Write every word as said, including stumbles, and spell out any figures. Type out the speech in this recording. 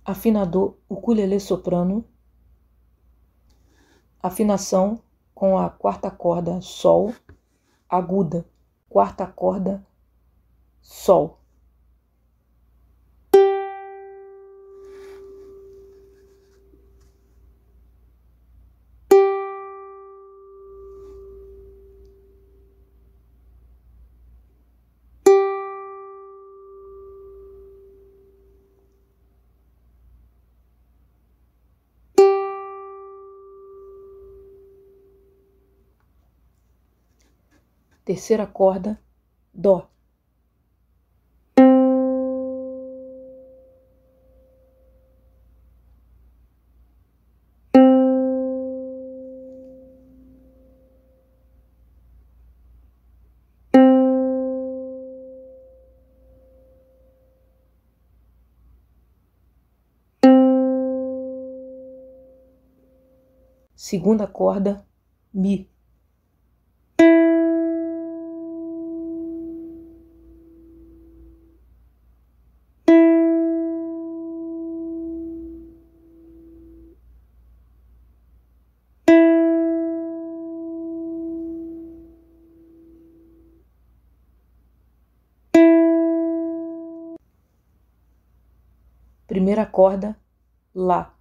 afinador ukulele soprano, afinação com a quarta corda Sol, aguda, quarta corda Sol. Terceira corda, Dó. Segunda corda, Mi. Primeira corda, Lá.